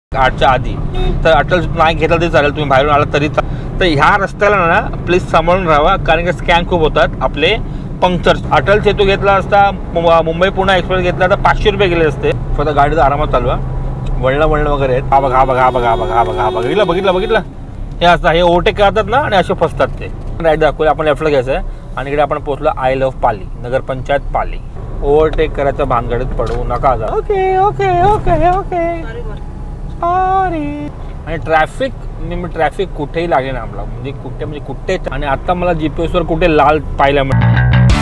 8च्या आधी तर अटल नाही घेतला तरी चालेल, तुम्ही बाहेरून आला तरी तर ह्या रस्त्याला ना प्लीज सांभाळून राहावा, कारण की स्कॅम खूप होतात आपले पंक्चर. अटल सेतू घेतला असता, मुंबई पुणे एक्सप्रेस घेतला तर 500 रुपये गेले असते. फक्त गाडीचा आरामात चालवा, वळणं वगैरे आहेत. हा बघा बघा बघा बघा बघा बघितलं बघितलं बघितलं हे असतं, हे ओव्हरटेक करतात ना आणि असे फसतात ते. राईट दाखवले आपण, लेफ्टला घ्यायचं आहे आणि इकडे आपण पोहोचलो आय लव्ह पाली, नगरपंचायत पाली. ओव्हरटेक करायचं भानगडीत पडवू नका जा. Okay okay okay okay sorry. आणि ट्रॅफिक मी ट्रॅफिक कुठेही लागेल ना आम्हाला, म्हणजे कुठे. आणि आता मला GPS वर कुठे लाल पाहायला मिळतं.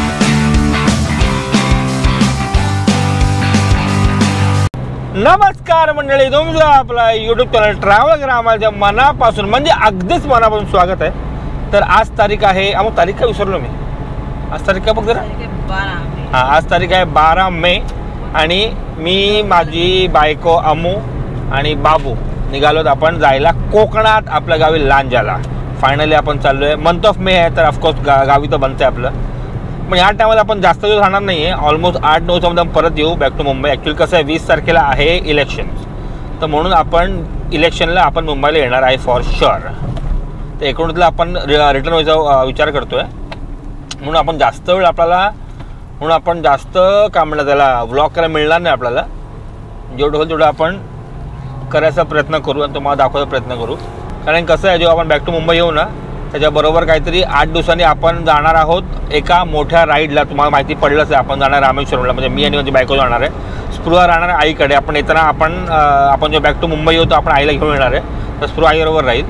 नमस्कार मंडळी, तुमचं आपला यूट्यूब चॅनल ट्रॅव्हल ग्रामाच्या मनापासून म्हणजे अगदीच मनापासून स्वागत आहे. तर आज तारीख आहे, अमू तारीख काय विसरलो मी, आज तारीख काय बघ जरा. हां, आज तारीख आहे 12 मे आणि मी, माझी बायको अमू आणि बाबू निघालोत आपण जायला कोकणात, आपल्या गावी लांजाला. फायनली आपण चाललो आहे. मंथ ऑफ मे आहे तर ऑफकोर्स गावी तर बनते आपलं. पण या टायमाला आपण जास्त दिवस राहणार नाही आहे, ऑलमोस्ट 8-9 मध्ये परत येऊ बॅक टू मुंबई. ॲक्च्युली कसं आहे 20 तारखेला आहे इलेक्शन्स, तर म्हणून आपण इलेक्शनला आपण मुंबईला येणार आहे फॉर शुअर. तर 19ला आपण रिटर्न व्हायचा विचार करतो आहे. म्हणून आपण जास्त वेळ आपल्याला, म्हणून आपण जास्त काय म्हणलं त्याला व्लॉग करायला मिळणार नाही आपल्याला. जेवढं होईल तेवढं आपण करायचा प्रयत्न करू आणि तुम्हाला दाखवायचा प्रयत्न करू. कारण कसं आहे, जेव्हा आपण बॅक टू मुंबई येऊ ना त्याच्याबरोबर काहीतरी 8 दिवसांनी आपण जाणार आहोत एका मोठ्या राईडला. तुम्हाला माहिती पडलंच आहे, आपण जाणार रामेश्वरमला, म्हणजे मी आणि माझी बायको जाणार आहे. स्पृहा राहणार आहे आईकडे. आपण येताना आपण जो बॅक टू मुंबई येऊ तर आपण आईला घेऊन येणार आहे, तर स्पृहा आईबरोबर राहील.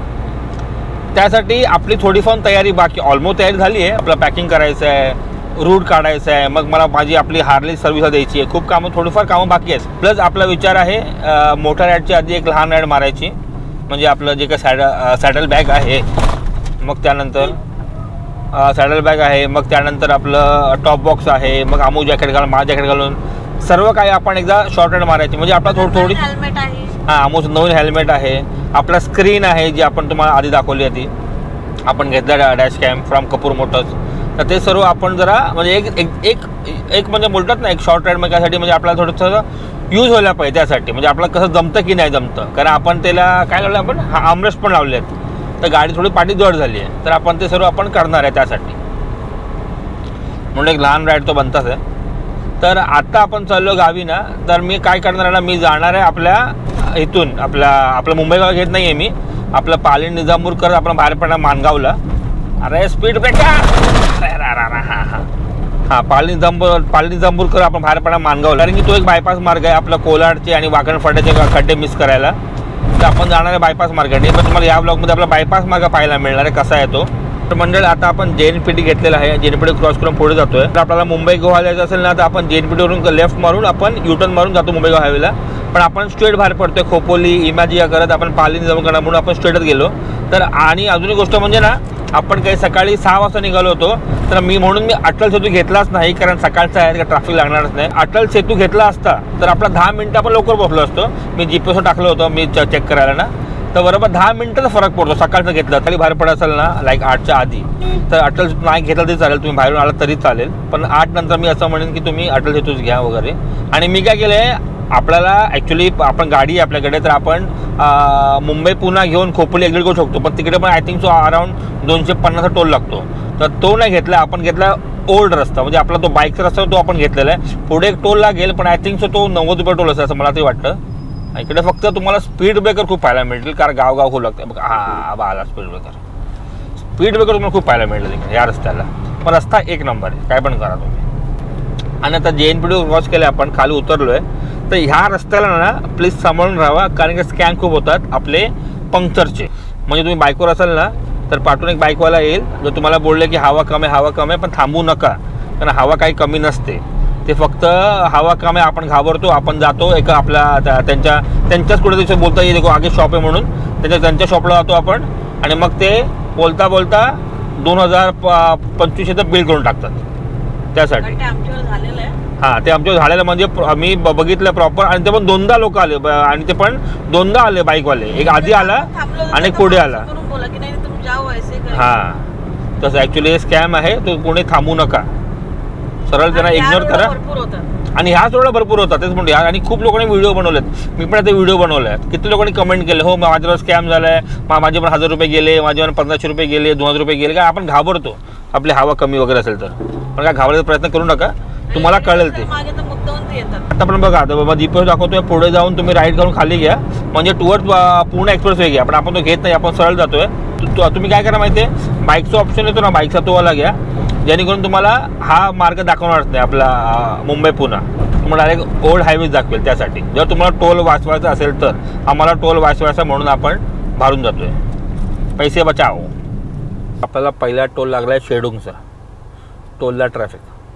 त्यासाठी आपली थोडीफार तयारी बाकी, ऑलमोस्ट तयारी झाली आहे. आपलं पॅकिंग करायचं आहे, रूट काढायचं आहे, मग मला माझी आपली हार्ली सर्व्हिस द्यायची आहे. खूप कामं, थोडीफार कामं बाकी आहेत. प्लस आपला विचार आहे मोठ्या राईडच्या आधी एक लहान राईड मारायची, म्हणजे आपलं जे काही सॅडल बॅग आहे, मग त्यानंतर सॅडल बॅग आहे, मग त्यानंतर आपलं टॉप बॉक्स आहे, मग आमू जॅकेट घालून, माझं जॅकेट घालून सर्व काही आपण एकदा शॉर्ट राईड मारायची. म्हणजे आपला थोडी हेल्मेट आहे, हां आमूचं नवीन हेल्मेट आहे, आपला स्क्रीन आहे जी आपण तुम्हाला आधी दाखवली होती, आपण घेतला dash cam from Kapoor Motors. तर ते सर्व आपण जरा म्हणजे एक म्हणजे बोलतात ना एक शॉर्ट राईड मग त्यासाठी, म्हणजे आपल्याला थोडंसं यूज व्हायला पाहिजे त्यासाठी. म्हणजे आपल्याला कसं जमतं की नाही जमतं, कारण आपण त्याला काय करलं, आपण आमरेस्ट पण लावले आहेत, तर गाडी थोडी पाठी जड झाली आहे, तर आपण ते सर्व आपण करणार आहे त्यासाठी. म्हणून एक लहान राईड तो बनताच आहे. तर आता आपण चाललो गावी ना, तर मी काय करणार आहे ना, मी जाणार आहे आपल्या इथून, आपलं मुंबई गाव घेत नाही आहे मी, आपलं पाली निजामपूर करत आपण बाहेर पडणार मानगावला. अरे स्पीड ब्रेकर, हां पाली निजामपूर कर आपण बाहेर पडणार मानगावला, कारण की तो एक बायपास मार्ग आहे आपला कोलाडचे आणि वाकण फाट्याचे खड्डे मिस करायला. तर आपण जाणार आहे बायपास मार्गाने. पण तुम्हाला या ब्लॉगमध्ये आपला बायपास मार्ग पाहायला मिळणार आहे कसा आहे तो. तर मंडळ आता आपण JNPT घेतलेला आहे, JNPT क्रॉस करून पुढे जातोय. तर आपल्याला मुंबई गोवा जायचं असेल ना तर आपण JNPT वरून लेफ्ट मारून आपण U-टर्न मारून जातो मुंबई गोवा हायवेला. पण आपण स्ट्रेट बाहेर पडतोय, खोपोली इमॅजिया करत आपण पाली निजामपूर करणार म्हणून आपण स्ट्रेटच गेलो. तर आणि अजून एक गोष्ट म्हणजे ना, आपण काही सकाळी 6 वाजता निघालो होतो, तर म्हणून मी अटल सेतू घेतलाच नाही, कारण सकाळचा आहे, ट्रॅफिक लागणारच नाही. अटल सेतू घेतला असता तर आपला 10 मिनिटं आपण लवकर पोहोचलो असतो. मी GPS टाकलं होतं मी चेक करायला ना, तर बरोबर 10 मिनिटाचा फरक पडतो सकाळचं घेतलं तरी. बाहेर पडत असेल ना लाईक 8च्या आधी तर अटल सेतू नाही घेतला तरी चालेल, तुम्ही बाहेरून आला तरी चालेल. पण 8 नंतर मी असं म्हणेन की तुम्ही अटल सेतूच घ्या वगैरे. आणि मी काय केलं आहे, आपल्याला ॲक्च्युली आपण गाडी आहे आपल्याकडे, तर आपण मुंबई पुन्हा घेऊन खोपोली एक्झिट करू शकतो. पण तिकडे पण I think so around 250 toll लागतो, तर तो नाही घेतला. आपण घेतला ओल्ड रस्ता, म्हणजे आपला तो बाईकचा रस्ता तो आपण घेतलेला आहे. पुढे एक टोल लागेल, पण आय थिंक सो तो 90 रुपये टोल असेल असं मला तरी वाटतं. इकडे फक्त तुम्हाला स्पीड ब्रेकर खूप पाहायला मिळतील, कारण गाव खूप लागतं. बघा हा आला स्पीड ब्रेकर तुम्हाला खूप पाहायला मिळेल तिकडे या रस्त्याला. पण रस्ता एक नंबर आहे, काय पण करा तुम्ही. आणि आता JNPT क्रॉस केलं आपण, खाली उतरलो आहे. तर ह्या रस्त्याला ना प्लीज सांभाळून राहावा, कारण की स्कॅम खूप होतात आपले पंक्चरचे. म्हणजे तुम्ही बाईकवर असाल ना तर पाठून एक बाईकवाला येईल, जो तुम्हाला बोलले की हवा कमी आहे, पण थांबू नका, कारण हवा काही कमी नसते. ते फक्त हवा कमी, आपण घाबरतो, आपण जातो एका आपल्या त्यांच्याच कुठे तिथे बोलता येईल आगे शॉप आहे म्हणून त्यांच्या शॉपला जातो आपण, आणि मग ते बोलता 2025 बिल करून टाकतात त्यासाठी. हां ते आमच्यावर झालेलं, म्हणजे मी बघितलं प्रॉपर. आणि ते पण 2दा लोक आले, आणि ते पण 2दा आले बाईकवाले, एक आधी आला आणि एक पुढे आला. हां तसं ॲक्च्युली हे स्कॅम आहे, तो कोणी थांबू नका. सरळ त्यांना इग्नोर करा. आणि ह्याच रोडला भरपूर होता तेच म्हणतो. आणि खूप लोकांनी व्हिडिओ बनवलेत, मी पण आता व्हिडिओ बनवले आहेत. किती लोकांनी कमेंट केले, हो माझ्यावर स्कॅम झालाय, माझे पण 1000 रुपये गेले, माझे पण 1500 रुपये गेले, 2000 रुपये गेले. काय आपण घाबरतो आपली हवा कमी वगैरे असेल तर, पण काय घाबरायचा प्रयत्न करू नका, तुम्हाला कळेल ते. आता पण बघा, आता बाबा जीपीएस दाखवतोय, पुढे जाऊन तुम्ही राईट करून खाली घ्या, म्हणजे टुवर्ड पूर्ण एक्सप्रेस वे घ्या. पण आपण तो घेत नाही, आपण सरळ जातोय. तुम्ही काय करा माहिती आहे, बाईकचा ऑप्शन येतो ना, बाईकचा तो वाला घ्या, जेणेकरून तुम्हाला हा मार्ग दाखवणार नाही आपला मुंबई पुणे, तुम्हाला डायरेक्ट ओल्ड हायवेज दाखवेल. त्यासाठी जर तुम्हाला टोल वाचवायचा असेल तर, आम्हाला टोल वाचवायचा म्हणून आपण भारून जातोय. पैसे बचाव. आपल्याला पहिला टोल लागला आहे शेडूंगचा, टोलला ट्रॅफिक.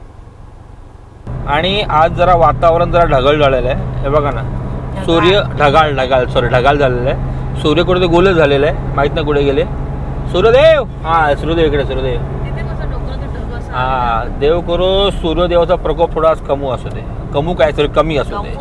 आणि आज जरा वातावरण जरा ढगाळ झालेलं आहे, हे बघा ना, सूर्य ढगाळ झालेलं आहे. सूर्य कुठे गोल झालेलं आहे, माहीत नाही कुठे गेले. सूर्यदेव, हां सूर्यदेव इकडे, सूर्यदेव. हां, देव करो सूर्यदेवाचा प्रकोप थोडा कमी असू दे. कमी असू दे.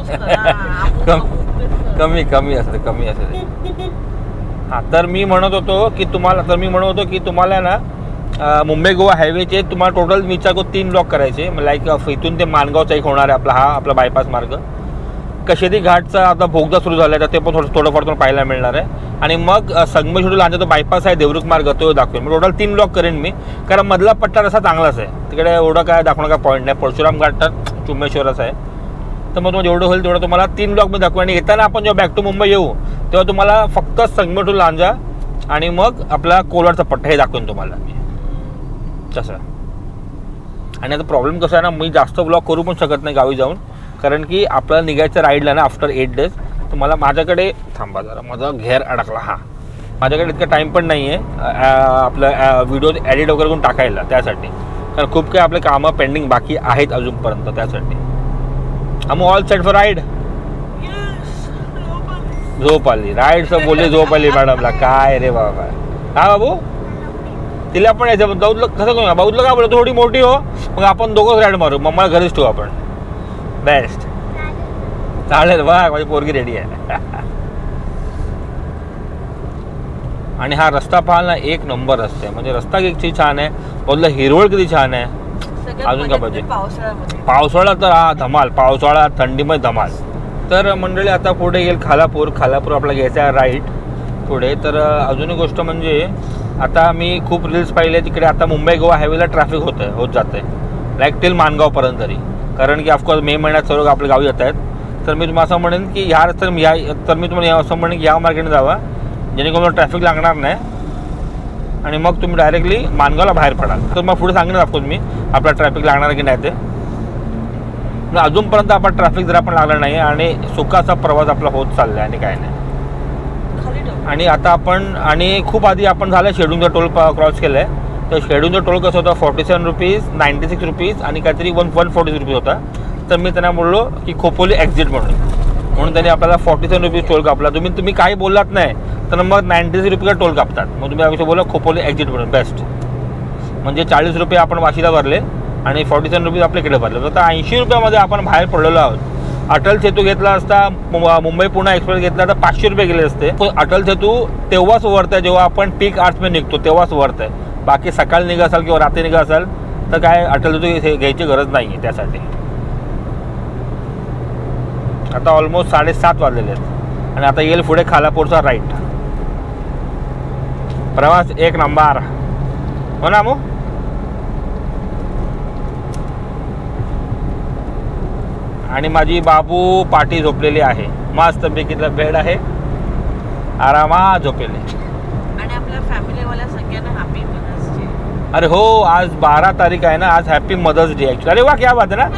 कमी असू दे. हां, तर मी म्हणत होतो की तुम्हाला ना मुंबई गोवा हायवेचे तुम्हाला टोटल विचार 3 ब्लॉक करायचे. लाईक इथून ते माणगावचा एक होणार आहे आपला बायपास मार्ग. कशेदी घाटचा आता बोगदा सुरू झाला आहे, तर ते पण थोडंफार तुम्हाला पाहायला मिळणार आहे. आणि मग संगमेश्वर लांजा तो बायपास आहे, देवरुख मार्ग, तो दाखवेल. मग टोटल 3 ब्लॉक करेन मी, कारण मधला पट्टा रस्ता चांगलाच आहे, तिकडे एवढं काय दाखवणं काय पॉईंट नाही. परशुराम घाट तर चुम्मेश्वरच आहे, तर मग तुम्हाला जेवढं होईल तेवढं तुम्हाला 3 ब्लॉकमध्ये दाखवू. आणि येताना आपण जेव्हा बॅक टू मुंबई येऊ तेव्हा तुम्हाला फक्त संगमेश्वर लांजा आणि मग आपला कोलारचा पट्टा हे दाखवेन तुम्हाला मी तसं. आणि आता प्रॉब्लेम कसा आहे ना, मी जास्त ब्लॉक करू पण शकत नाही गावी जाऊन, कारण की आपल्याला निघायचं राईडला ना आफ्टर 8 डेज. तर माझ्याकडे थांबा जरा, माझा घेर अडकला. हां, माझ्याकडे इतका टाईम पण नाही आहे आपलं व्हिडिओ एडिट वगैरे करून टाकायला, त्यासाठी. कारण खूप काही आपले कामं पेंडिंग बाकी आहेत अजूनपर्यंत, त्यासाठी. आम्ही ऑल सेट फॉर राईड. झोप आली, राईडचं बोलले झोप आली मॅडमला. काय रे बाबा. हा बाबू, तिला पण यायचं, दाऊदला कसं करू, बाऊदला काय बोलतो, थोडी मोठी हो, मग आपण दोघंच राईड मारू, मग मला घरीच ठेवू आपण. बेस्ट, चालेल. बघ माझी पोरगी रेडी आहे. आणि हा रस्ता पाहाल ना, एक नंबर रस्ता आहे, म्हणजे रस्ता किती छान आहे, बाजूला हिरवळ किती छान आहे. अजून का पाहिजे, पावसाळा तर हा धमाल, पावसाळा थंडीमध्ये धमाल. तर मंडळी आता पुढे येईल खालापूर आपला घ्यायचा आहे राईट पुढे. तर अजून एक गोष्ट म्हणजे, आता मी खूप रील्स पाहिले तिकडे, आता मुंबई गोवा हायवेला ट्रॅफिक होत जातं आहे, लाईक टिल माणगावपर्यंत तरी. कारण की ऑफकोर्स मे महिन्यात सर्व आपल्या गावी येत आहेत. तर मी तुम्हाला असं म्हणेन की मी तुम्हाला असं म्हणेन की ह्या मार्केटने जावा, जेणेकरून ट्रॅफिक लागणार नाही, आणि मग तुम्ही डायरेक्टली माणगावला बाहेर पडाल. तर मग पुढे सांगेन ऑफकोर्स मी आपला ट्रॅफिक लागणार की नाही ते. अजूनपर्यंत आपण ट्रॅफिक जरा पण लागला नाही, आणि सुखाचा प्रवास आपला होत चालला आहे, आणि काय नाही. आणि आता आपण, आणि खूप आधी आपण झालं शेडूंचा टोल क्रॉस केलं आहे. तर शेडूंचा टोल कसं होता, 47 रुपीज, 96 रुपीज आणि काहीतरी 140 रुपीज होता. तर मी त्यांना बोललो की खोपोली एक्झिट म्हणून त्यांनी आपल्याला 47 रुपीज टोल कापला. तुम्ही काही बोललात नाही तर मग 96 रुपये टोल कापतात. मग तुम्ही याविषयी बोला खोपोली एक्झिट म्हणून, बेस्ट. म्हणजे 40 रुपये आपण वाशीला भरले आणि 47 रुपीज आपल्याकडे भरले. तर 80 रुपयामध्ये आपण बाहेर पडलेलो आहोत. अटल सेतू घेतला असता, मुंबई पुणे एक्सप्रेस घेतला तर 500 रुपये गेले असते. अटल सेतू तेव्हाच वर्थ आहे जेव्हा आपण पीक आवर्समध्ये निघतो, तेव्हाच वर्थ आहे. बाकी सकाळी निघा असाल किंवा रात्री निघा असाल तर काय अटल सेतू घ्यायची गरज नाही आहे त्यासाठी. आता ऑलमोस्ट 7:30 वाजलेले आहेत, आणि आता येईल पुढे खालापूरचा राईट. प्रवास एक नंबर, हो ना मग. आणि माझी बाबू पाठी झोपलेली आहे, मस्त पैकीतला बेड आहे, आरामात झोपलेले. आणि आपल्या फॅमिलीवाल्या सगळ्यांना हॅपी मदर्स डे. अरे हो, आज 12 तारीख आहे ना, आज हॅपी मदर्स डे ॲक्च्युली. अरे वा, क्या बात आहे ना.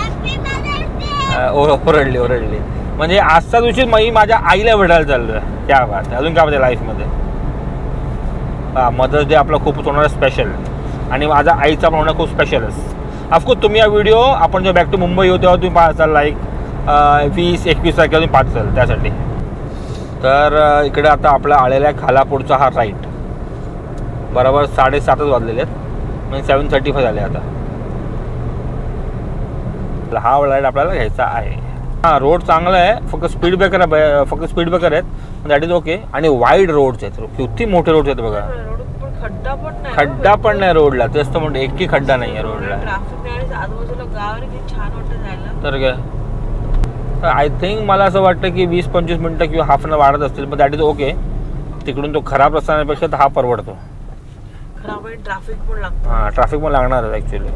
ओरडली म्हणजे आजच्या दिवशी मी माझ्या आईला भेटायला चाललोय. क्या बात आहे. अजून काय पाहिजे लाईफमध्ये. मदर्स डे आपला खूपच होणार स्पेशल, आणि माझा आईचा पण होणार खूप स्पेशलच. ऑफकोर्स तुम्ही हा व्हिडिओ आपण जेव्हा बॅक टू मुंबई येऊ तेव्हा तुम्ही पाहत असाल, लाईक 20-21 तारखेला तुम्ही पाहत असाल त्यासाठी. तर इकडे आता आपला आलेला आहे खालापूरचा हा राईट. बरोबर 7:30 वाजलेले आहेत, म्हणजे 7:35 झाले आता. हा राईट आपल्याला घ्यायचा आहे. हां, रोड चांगला आहे, फक्त स्पीड ब्रेकर आहेत, दॅट इज ओके. आणि वाईड रोड्स आहेत, किती मोठे रोड्स आहेत बघा. खड्डा पण नाही. खड्डा पण नाही रोडला, तेच तर म्हणतो एकही खड्डा नाही आहे रोडला. ट्रॅफिक आणि आजूबाजूला गाव आणि किती छान वाटतं जायला. तर काय आय थिंक मला असं वाटतं की 20-25 मिनटं किंवा हाफ अन वाढत असतील, पण दॅट इज ओके. तिकडून तो खराब रस्ता येण्यापेक्षा तर हा परवडतो. खराब आणि ट्रॅफिक पण लागतं. हां, ट्रॅफिक पण लागणारच ॲक्च्युली.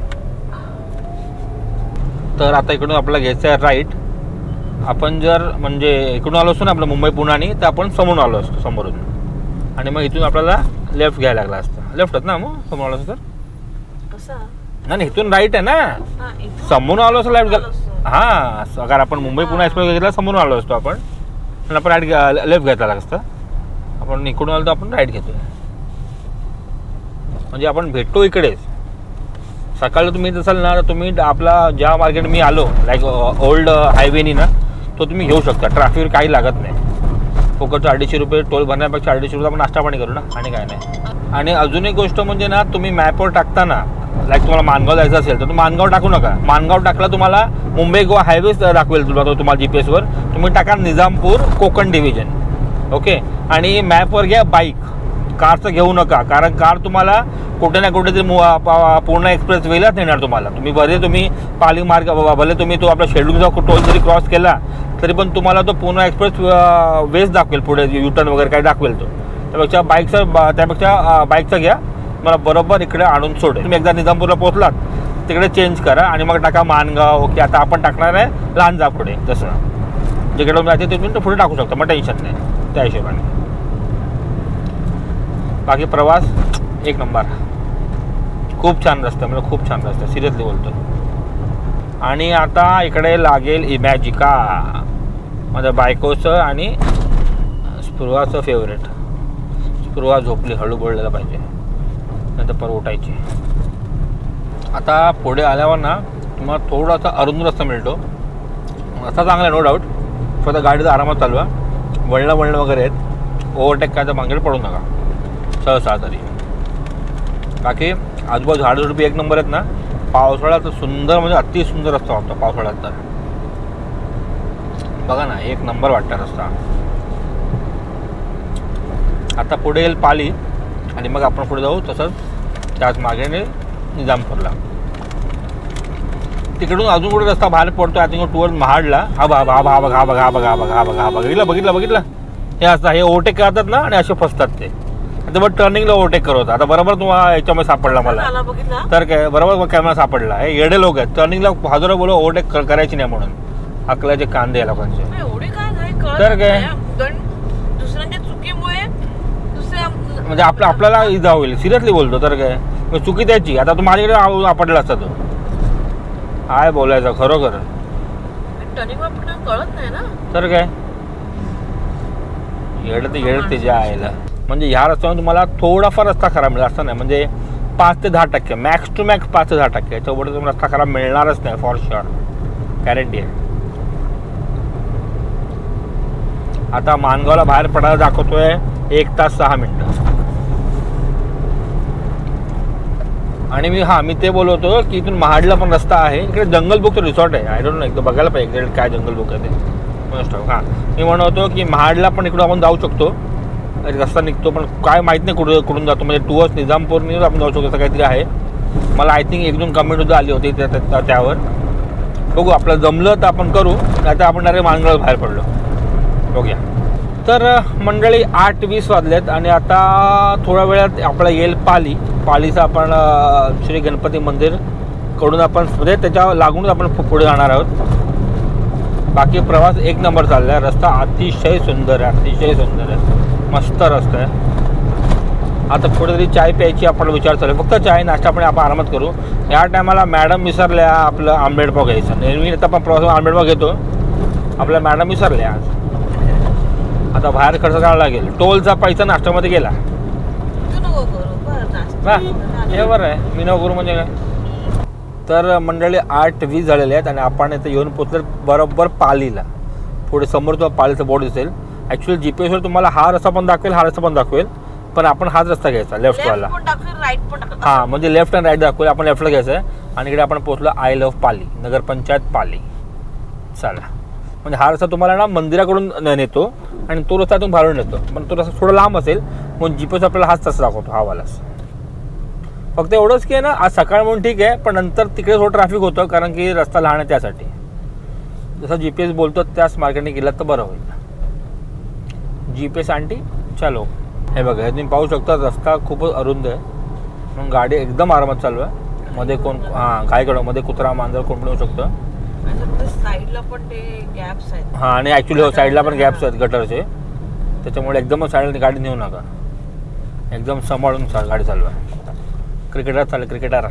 तर आता इकडून आपल्याला घ्यायचं आहे राईट. आपण जर म्हणजे इकडून आलो असतो ना आपलं मुंबई पुण्यानी, तर आपण समोरून आलो असतो समोरून, आणि मग इथून आपल्याला लेफ्ट घ्यायला लागला असतं. लेफ्टच ना मग समोर आलो असतो तर. कसं? नाही इथून राईट आहे ना. हां, इथून समोरून आलो असतो लेफ्ट. आलो असतो. हां, अगर आपण मुंबई पुणे एक्सप्रेस घेतला समोरून आलो असतो आपण, आणि आपण राईट लेफ्ट घ्यायला लागलं असतं. आपण इकडून आलो तर आपण राईट घेतो, म्हणजे आपण भेटतो इकडेच. सकाळी तुम्ही असाल ना, तर तुम्ही आपला ज्या मार्केट मी आलो लाईक ओल्ड हायवेनी ना, तो तुम्ही घेऊ शकता. ट्रॅफिकवर काही लागत नाही. फुकट 250 रुपये टोल भरण्यापेक्षा 250 रुपये आपण नाश्ता पाणी करू ना, आणि काय नाही. आणि अजून एक गोष्ट म्हणजे ना, तुम्ही मॅपवर टाकताना लाईक तुम्हाला मानगाव जायचं असेल तर तुम्ही मानगाव टाकू नका. मानगाव टाकला तुम्हाला मुंबई गोवा हायवेज दाखवेल तुम्हाला GPS वर. तुम्ही टाका निजामपूर कोकण डिव्हिजन, ओके. आणि मॅपवर घ्या बाईक, कारचं घेऊ नका, कारण कार तुम्हाला कुठे ना कुठे पूर्ण एक्सप्रेस वेलाच नेणार तुम्हाला. तुम्ही पाली मार्ग भले तुम्ही तो आपला शेड्यूलचा टोल जरी क्रॉस केला तरी पण तुम्हाला तो पूर्ण एक्सप्रेस वेज दाखवेल, पुढे युटर्न वगैरे काही दाखवेल तो. त्यापेक्षा बाईकचा घ्या, मला बरोबर इकडे आणून सोडेल. तुम्ही एकदा निजामपूरला पोहोचलात तिकडे चेंज करा आणि मग टाका मानगाव, की आता आपण टाकणार आहे लांजा पुढे. तसं जिकडे जायचं तिथून तर पुढे टाकू शकता, मग टेन्शन नाही त्या हिशोबाने. बाकी प्रवास एक नंबर, खूप छान रस्ता, म्हणजे खूप छान रस्ता, सिरियसली बोलतो. आणि आता इकडे लागेल इमॅजिका, माझ्या बायकोचं आणि स्पृहाचं फेवरेट. स्पृहा झोपली, हळू बोललेला पाहिजे, नाही तर परत उठायची. आता पुढे आल्यावर ना तुम्हाला थोडासा अरुंद रस्ता मिळतो. रस्ता चांगला आहे नो डाऊट, फक्त गाडीचा आरामात चालवा. वळणं वगैरे आहेत, ओव्हरटेक काय तर मागेल पडू नका सहसा तरी. बाकी आजूबाजू झाडझुडपी एक नंबर आहेत ना. पावसाळ्यात सुंदर, म्हणजे अति सुंदर रस्ता होता पावसाळ्यात. तर बघा ना, एक नंबर वाटतं रस्ता. आता पुढे येईल पाली, आणि मग आपण पुढे जाऊ तसंच त्याच मागे निजामपूरला. तिकडून अजून कुठे रस्ता बाहेर पडतो, आय थिंक टुवर्ड महाडला. हा बघितलं हे असं, हे ओव्हरटेक करतात ना आणि असे फसतात ते. आता मग टर्निंगला ओव्हरटेक करत आता बरोबर तुम्हाला याच्यामध्ये सापडला मला. तर काय बरोबर कॅमेरा सापडला. हे येडे लोक आहेत, टर्निंगला हजारो बोलो ओव्हरटेक करायची नाही म्हणून. अकलाचे कांदे या लोकांचे. तर काय दुसऱ्यांच्या चुकीमुळे म्हणजे आपल्याला इजा होईल, सिरियसली बोलतो. तर काय चुकी त्याची. आता तू माझ्याकडे आपडला असता तो, काय बोलायचं खरोखर. कळत नाही ना. तर काय येडत त्याच्या आईला. म्हणजे ह्या रस्त्यावर तुम्हाला थोडाफार रस्ता खराब मिळेल असं नाही, म्हणजे 5 ते 10%, मॅक्स टू मॅक्स 5 ते 10%. याच्यापुढे तुम्हाला रस्ता खराब मिळणारच नाही, फॉर शुअर, गॅरंटी आहे. आता मानगावला बाहेर पडायला दाखवतोय 1 तास 6 मिनिटं. आणि मी ते बोलवतो की इथून महाडला पण रस्ता आहे. इकडे जंगल बुकचं रिसॉर्ट आहे, आय डोंट नो, एकदा बघायला पाहिजे काय जंगल बुक आहे ते. हां, मी म्हणतो की महाडला पण इकडून आपण जाऊ शकतो, रस्ता निघतो, पण काय माहीत नाही कुठून जातो. म्हणजे टुवर्ड्स निजामपूरनी आपण जाऊ शकतो असं काहीतरी आहे. मला आय थिंक 1-2 कमेंटसुद्धा आली होती त्यावर. बघू, आपलं जमलं तर आपण करू, नाही तर आपण डायरेक्ट मानगाव बाहेर पडलो, बघूया. तर मंडळी 8:20 वाजलेत आणि आता थोड्या वेळात आपल्याला येईल पालीचं आपण श्री गणपती मंदिर कडून आपण म्हणजे त्याच्या लागूनच आपण पुढे जाणार आहोत. बाकी प्रवास एक नंबर चालला आहे. रस्ता अतिशय सुंदर आहे, मस्त रस्ता आहे. आता पुढे तरी चाय प्यायची आपण विचार चालू आहे. फक्त चाय, नाश्ता पण आपण आरामात करू. या टायमाला मॅडम विसरल्या आपलं आंबेड पाव घ्यायचं. नेहमी आता आपण प्रवास आंबेड पाव घेतो, आपल्या मॅडम विसरल्या आज. आता बाहेर खर्च करायला लागेल. टोलचा पैसा नाश्त्यामध्ये गेला. हे बरं आहे, मी नको करू म्हणजे काय. तर मंडळी 8:20 झालेले आहेत आणि आपण इथे येऊन पोचले बरोबर पालीला. पुढे समोर तुम्हाला पालीचा बोर्ड दिसेल. ॲक्च्युअली जीपीएसवर तुम्हाला हा रस्ता पण दाखवेल, पण आपण हाच रस्ता घ्यायचा लेफ्टवाला. हां, म्हणजे लेफ्ट अँड राईट दाखवेल, आपण लेफ्टला घ्यायचं आहे. आणि इकडे आपण पोचलो आय लव्ह पाली, नगरपंचायत पाली. चला, म्हणजे हा रस्ता तुम्हाला ना मंदिराकडून नेतो आणि तो रस्ता तुम्ही बाहेरून नेतो, पण तो रस्ता थोडा लांब असेल म्हणून जीपीएस आपल्याला हाच रस्ता दाखवतो, हा वालाच. फक्त एवढंच की आहे ना, आज सकाळ म्हणून ठीक आहे, पण नंतर तिकडे थोडं ट्रॅफिक होतं कारण की रस्ता लहान आहे त्यासाठी. जसं GPS बोलतो त्याच मार्गाने गेलात तर बरं होईल. GPS आंटी चलो. हे बघा, हे तुम्ही पाहू शकता रस्ता खूपच अरुंद आहे, म्हणून गाडी एकदम आरामात चालू आहे. मध्ये कोण काय करू, मध्ये कुत्रा मांजर कोण पण येऊ शकतं. साईडला पण ते गॅप्स आहेत. हां, आणि ॲक्च्युली हो साईडला पण गॅप्स आहेत गटरचे, त्याच्यामुळे एकदमच साईडला गाडी नेऊ नका. एकदम सांभाळून गाडी चालवा. क्रिकेटर चालेल, क्रिकेटर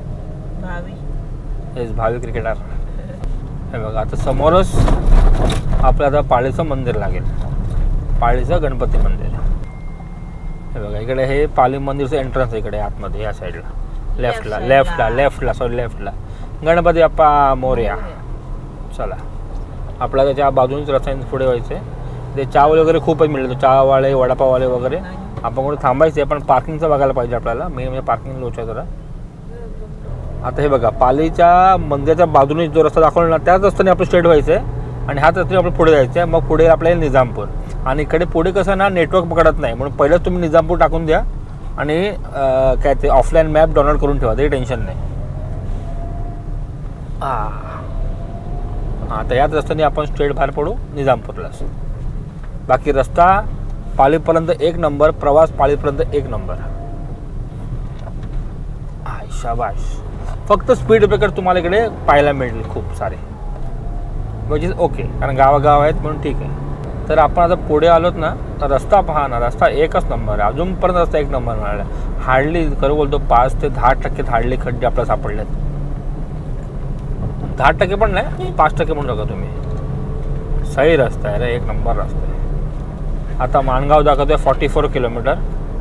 भावी क्रिकेटर. हे बघा, आता समोरच आपलं आता पाळीचं मंदिर लागेल, पाळीचं गणपती मंदिर. हे बघा, इकडे हे पाली मंदिरचं एंट्रन्स आहे इकडे आतमध्ये या साईडला, लेफ्टला गणपती बाप्पा मोरया. चला, आपला त्याच्या बाजूनच रस्त्याने पुढे व्हायचं आहे. ते चावले वगैरे खूपच मिळतं, चहावाले वडापाववाले वगैरे. आपण कुठे थांबायचं आहे, पण पार्किंगचं बघायला पाहिजे आपल्याला. म्हणजे पार्किंग लोच आहे जरा. आता हे बघा, पालीच्या मंदिराच्या बाजूने जो रस्ता दाखवला ना त्याच रस्त्याने आपलं स्ट्रेट व्हायचं आहे, आणि ह्याच रस्त्याने आपलं पुढे जायचं आहे. मग पुढे आपल्याला निजामपूर, आणि इकडे पुढे कसं ना नेटवर्क पकडत नाही, म्हणून पहिलंच तुम्ही निजामपूर टाकून द्या आणि काय ते ऑफलाईन मॅप डाउनलोड करून ठेवा, तरी टेन्शन नाही. हां, तर याच रस्त्याने आपण स्ट्रेट बाहेर पडू निजामपूरलाच. बाकी रस्ता पालीपर्यंत एक नंबर, प्रवास पालीपर्यंत एक नंबर. शाबाश. फक्त स्पीड ब्रेकर तुम्हाला इकडे पाहायला मिळतील खूप सारे, म्हणजे ओके, कारण गावागाव आहेत म्हणून ठीक आहे. तर आपण आता पुढे आलोत ना, तर रस्ता पहा ना, रस्ता एकच नंबर आहे अजूनपर्यंत. रस्ता एक नंबर मिळाला. हार्डली खरं बोलतो 5 ते 10% हार्डली खड्डे आपल्याला सापडलेत. 10% पण नाही, 5% म्हणू नका तुम्ही. सही रस्ता आहे रे, एक नंबर रस्ता आहे. आता माणगाव दाखवतोय 44 किलोमीटर,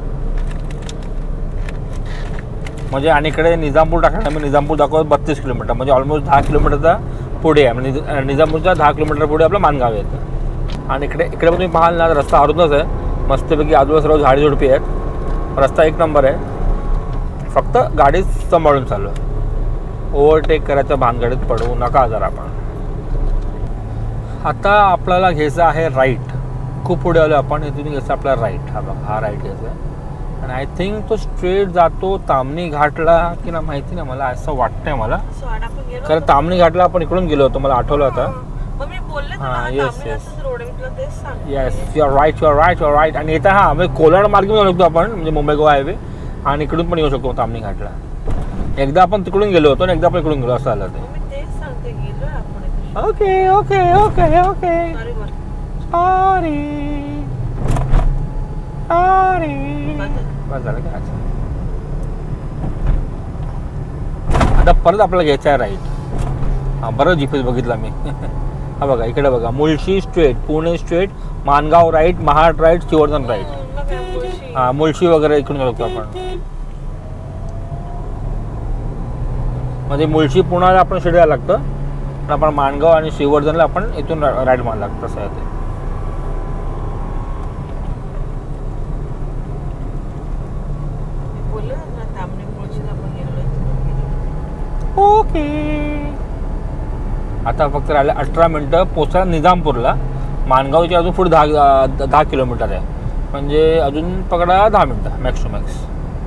म्हणजे आणि इकडे निजामपूर टाकणार मी, निजामपूर दाखवत 32 किलोमीटर, म्हणजे ऑलमोस्ट 10 किलोमीटरचा पुढे आहे. म्हणजे निजामपूरच्या 10 किलोमीटर पुढे आपलं माणगाव येतं. आणि इकडे पण तुम्ही पाहाल ना, रस्ता अरुंदच आहे, मस्तपैकी आजूबाजूला सर्व झाडी झुडपी आहेत. रस्ता एक नंबर आहे, फक्त गाडी सांभाळून चालू. ओव्हरटेक करायच्या भानगडीत पडू नका जरा. आपण आता आपल्याला घ्यायचं आहे राईट. खूप पुढे आलो आपण, इथून घ्यायचं आपल्याला राईट. हा बघा, हा राईट घ्यायचा आहे. आणि आय थिंक तो स्ट्रेट जातो तामणी घाटला की ना, माहिती नाही मला, असं वाटतंय मला. खरं तामणी घाटला आपण इकडून गेलो होतो, मला आठवलं होतं. हां, येस, यू आर राईट. आणि येता हां, म्हणजे कोलाड मार्गे जाऊ शकतो आपण, म्हणजे मुंबई गोवा हायवे, आणि इकडून पण येऊ शकतो तामणी घाटला. एकदा आपण तिकडून गेलो होतो आणि एकदा आपण इकडून गेलो, असं झालं ते. Okay okay okay okay sorry. आता परत आपल्याला घ्यायचं आहे राईट. हां, बरं GPS बघितला मी. हा बघा, इकडे बघा, Mulshi straight, Pune straight, Mangaon right, Mahad right, Shrivardhan right. हां, मुळशी वगैरे इकडून जाऊ शकतो आपण. म्हणजे मुळशी पुण्याला आपण स्ट्रेट यायला लागतं, पण आपण माणगाव आणि श्रीवर्धनला आपण इथून राईट मारायला लागतं, असं आहे ते. ओके. आता फक्त राहिले 18 मिनटं पोचायला निजामपूरला. माणगावच्या अजून पुढे 10 किलोमीटर आहे, म्हणजे अजून पकडा 10 मिनटं मॅक्स टू मॅक्स.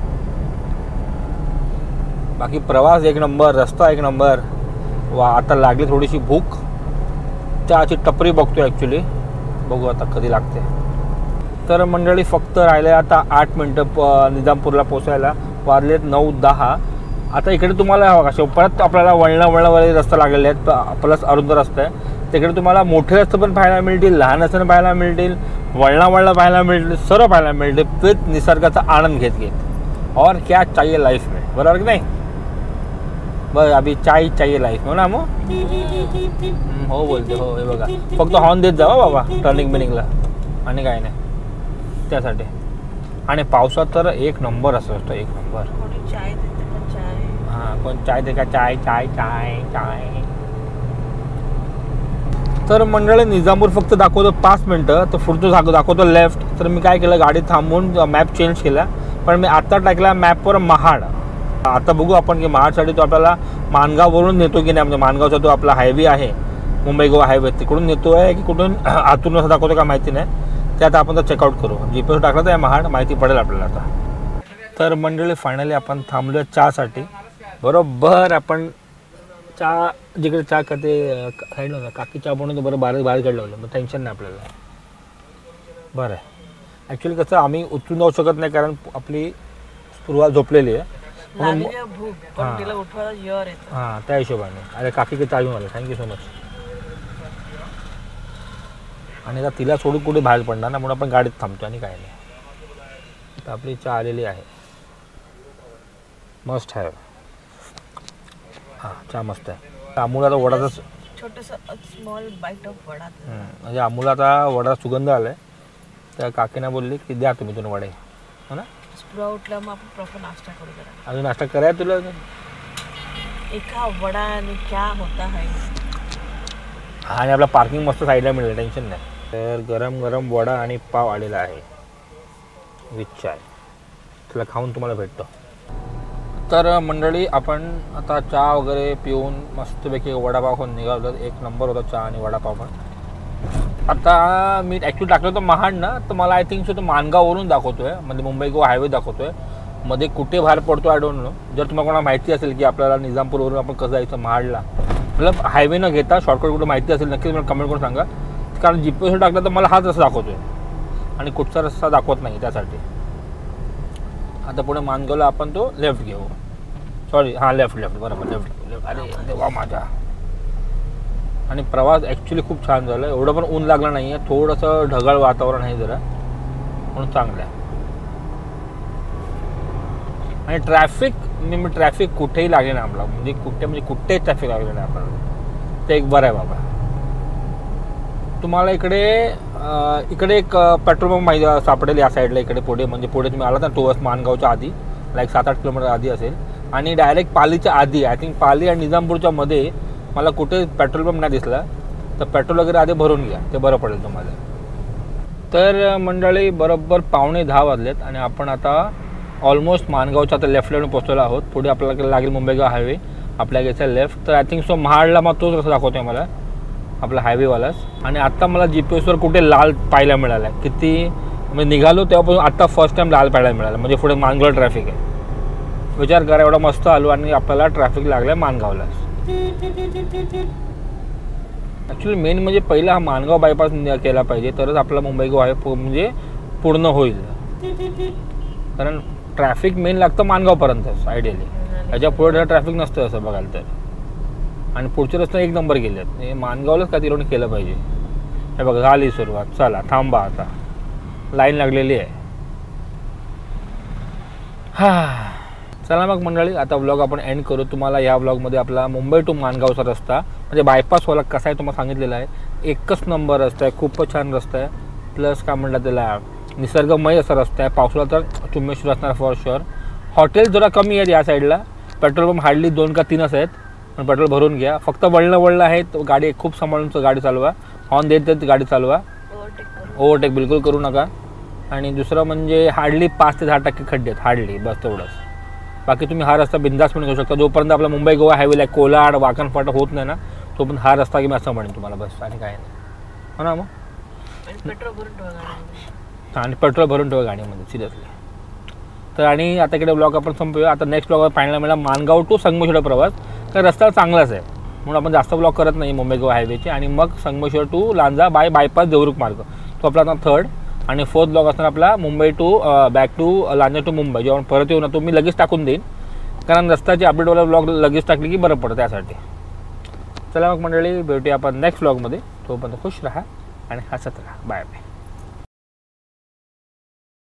बाकी प्रवास एक नंबर, रस्ता एक नंबर. वा, आता लागली थोडीशी भूक, त्याची टपरी बघतोय ॲक्च्युली. बघू आता कधी लागते. तर मंडळी, फक्त राहिले आता 8 मिनटं निजामपूरला पोचायला. वाजलेत 9:10. आता इकडे तुम्हाला बघा, परत आपल्याला वळणावळणावाले रस्ता लागलेले आहेत, प्लस अरुंद रस्ता आहे. तिकडे तुम्हाला मोठे रस्ते पण पाहायला मिळतील, लहान रस्ते पाहायला मिळतील, वळणावळणा पाहायला मिळतील, सर्व पाहायला मिळते, विथ निसर्गाचा आनंद घेत घेत. और क्या चाहिए लाईफ में, बरोबर की नाही? बस अभी चाय चाहिए लाईफ हो ना. मग हो बोलते हो. हे बघा, फक्त हॉर्न देत जावा बाबा टर्निंग बिनिंगला, आणि काय नाही त्यासाठी. आणि पावसात तर एक नंबर असं असतो, एक नंबर. हां, कोण चाय दे का, चाय चाय चाय चाय. तर मंडळी, निजामपूर फक्त दाखवतो 5 मिनटं, तर पुढचं दाखवतो लेफ्ट. तर मी काय केलं, गाडी थांबवून मॅप चेंज केला, पण मी आत्ता टाकला मॅपवर महाड. आता बघू आपण की महाडसाठी तो आपल्याला माणगाववरून नेतो की नाही. म्हणजे माणगावचा तो आपला हायवे आहे, मुंबई गोवा हायवे, तिकडून नेतो आहे की कुठून आतून असं दाखवतो का माहिती नाही. ते आता आपण तर चेकआउट करू. GPS टाकलं तर महाड माहिती पडेल आपल्याला आता. तर मंडळी फायनली आपण थांबलो चहासाठी. बरोबर आपण चहा जिकडे चहा करते साईड नव्हता काकी चहा बनवतो बरं बाहेर काढलं होतं. मग टेन्शन नाही आपल्याला. बरं आहे. ॲक्च्युली कसं आम्ही उचलून जाऊ शकत नाही कारण आपली सुरुवात झोपलेली आहे म्हणून लागली आहे भूक पण तिला उठवायला जीवावर येतं. हां त्या हिशोबाने. अरे काकीकडे चहा घेऊन आलं. Thank you so much. आणि आता तिला सोडून कुठे बाहेर पडणार ना म्हणून आपण गाडीत थांबतो आणि काय नाही. तर आपली चहा आलेली आहे. मस्त आहे. हां चहा मस्त आहे. अमूलाचा वडाचा छोटंसं स्मॉल बाईट ऑफ वडा. म्हणजे अमूलाचा वडाचा सुगंध आला आहे. त्या काकीना बोलली की द्या तुम्ही दोन वडे हो ना. स्प्राउटला मग आपण प्रॉपर नाश्ता करू जरा. अजून नाश्ता करायला तुला एका वडाने क्या होता है. आणि आपला पार्किंग मस्त साईडला मिळेल टेन्शन नाही. तर गरम गरम वडा आणि पाव आलेला आहे विथ चाय. तुला खाऊन तुम्हाला भेटतो. तर मंडळी आपण आता चहा वगैरे पिऊन मस्तपैकी वडापाव खाऊन निघालो. एक नंबर होता चहा आणि वडापाव पण. आता मी ॲक्च्युली टाकलं होतं महाड ना तर मला आय थिंक सो तो माणगाववरून दाखवतो आहे म्हणजे मुंबई गोवा हायवे दाखवतो आहे. मध्ये कुठे बाहेर पडतो आय डोंट नो. जर तुम्हाला कोणाला माहिती असेल की आपल्याला निजामपूरवरून आपण कसं जायचं महाडला मतलब हायवे न घेता शॉर्टकट कुठं माहिती असेल नक्कीच मला कमेंट करून सांगा. कारण जी पी एसवर टाकलं तर मला हाच रस्ता दाखवतो आहे आणि कुठचा रस्ता दाखवत नाही त्यासाठी. आता पुढे माणगावला आपण तो लेफ्ट घेऊ. सॉरी हां लेफ्ट बरोबर लेफ्ट. अरे देवा माझा. आणि प्रवास ॲक्च्युली खूप छान झाला. एवढं पण ऊन लागलं नाही आहे. थोडंसं ढगाळ वातावरण आहे जरा म्हणून चांगलं आहे. आणि ट्रॅफिक कुठेही लागले नाही आपला म्हणजे कुठेच ट्रॅफिक लागले नाही आपल्याला. ते एक बरं आहे बाबा. तुम्हाला इकडे एक पेट्रोल पंप माहिती सापडेल या साईडला इकडे पुढे म्हणजे पुढे तुम्ही आला ना टुवर्स माणगावच्या आधी लाईक 7-8 किलोमीटर आधी असेल. आणि डायरेक्ट पालीच्या आधी आय थिंक पाली आणि निजामपूरच्या मध्ये मला कुठे पेट्रोल पंप नाही दिसला. तर पेट्रोल वगैरे आधी भरून घ्या ते बरं पडेल तुम्हाला. तर मंडळी बरोबर 9:15 वाजलेत आणि आपण आता ऑलमोस्ट माणगावच्या आता लेफ्ट लेवून पोहोचलेलो आहोत. पुढे आपल्याला लागेल मुंबई गोवा हायवे. आपल्या घ्यायचा लेफ्ट. तर आय थिंक सो महाडला मग तोच रस्ता दाखवतो आहे मला आपला हायवेवालाच. आणि आत्ता मला जी पी एसवर कुठे लाल पाहायला मिळाला आहे. किती म्हणजे निघालो तेव्हापासून आत्ता फर्स्ट टाईम लाल पाहायला मिळाला म्हणजे पुढे माणगावला ट्रॅफिक आहे. विचार करा एवढा मस्त आलो आणि आपल्याला ट्रॅफिक लागलं आहे माणगावला. ॲक्च्युली मेन म्हणजे पहिला हा माणगाव बायपास केला पाहिजे तरच आपला मुंबई गोवा हायवे म्हणजे पूर्ण होईल. कारण ट्रॅफिक मेन लागतं माणगावपर्यंतच आयडियली. याच्या पुढे ट्रॅफिक नसतं असं बघायला तर. आणि पुढचे रस्ते एक नंबर गेले आहेत. हे माणगावलाच काय तिला केलं पाहिजे. हे बघा झाली सुरुवात. चला थांबा आता लाईन लागलेली आहे. हां चला मग मंडळी आता व्लॉग आपण एंड करू. तुम्हाला या व्लॉगमध्ये आपला मुंबई टू माणगावचा रस्ता म्हणजे बायपासवाला कसा आहे तुम्हाला सांगितलेला आहे. एकच नंबर रस्ता आहे. खूपच छान रस्ता आहे. प्लस काय म्हणतात त्याला निसर्गमय असा रस्ता आहे. पावसाळा तर चुम्मेश्वर असणार फॉर शुअर. हॉटेल जरा कमी आहेत या साईडला. पेट्रोल पंप हार्डली 2 का 3च आहेत. पण पेट्रोल भरून घ्या. फक्त वळणं आहेत. गाडी खूप सांभाळून गाडी चालवा. हॉर्न देत गाडी चालवा. ओव्हरटेक बिलकुल करू नका. आणि दुसरं म्हणजे हार्डली 5 ते 10% खड्डे आहेत हार्डली बस तेवढंच. बाकी तुम्ही हा रस्ता बिंदासपणे घेऊ शकता. जोपर्यंत आपला मुंबई गोवा हायवेला कोलाड वाकण फाटा होत नाही ना तोपर्यंत हा रस्ता की मी असं म्हणेन तुम्हाला बस आणि काय नाही हो ना. मग आणि पेट्रोल भरून ठेवा गाडीमध्ये सिरियसली. तर आणि आता इकडे ब्लॉग आपण संपवूया. आता नेक्स्ट ब्लॉग पाहायला मिळाला माणगाव टू संगमेश्वर प्रवास. तर रस्ता चांगलाच आहे म्हणून आपण जास्त ब्लॉग करत नाही मुंबई गोवा हायवेचे. आणि मग संगमेश्वर टू लांजा बायपास देवरुख मार्ग तो आपला आता 3rd. आणि 4th ब्लॉग असणार आपला Mumbai to back to Lanja to Mumbai. जेव्हा परत येऊ ना तो मी लगेच टाकून देईन कारण रस्त्याची अपडेटवाला ब्लॉग लगेच टाकली की बरं पडतं त्यासाठी. चला मग मंडळी भेटूया आपण नेक्स्ट ब्लॉगमध्ये. तोपर्यंत खुश राहा आणि हसत राहा. Bye bye.